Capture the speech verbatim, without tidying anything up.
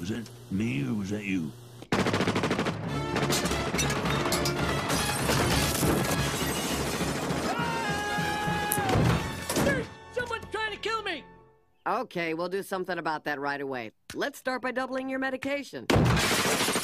Was that me or was that you? There's someone trying to kill me! Okay, we'll do something about that right away. Let's start by doubling your medication.